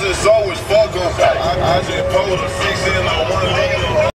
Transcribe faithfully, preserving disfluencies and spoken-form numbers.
just always fuck 'em. I, I just pulled a six in the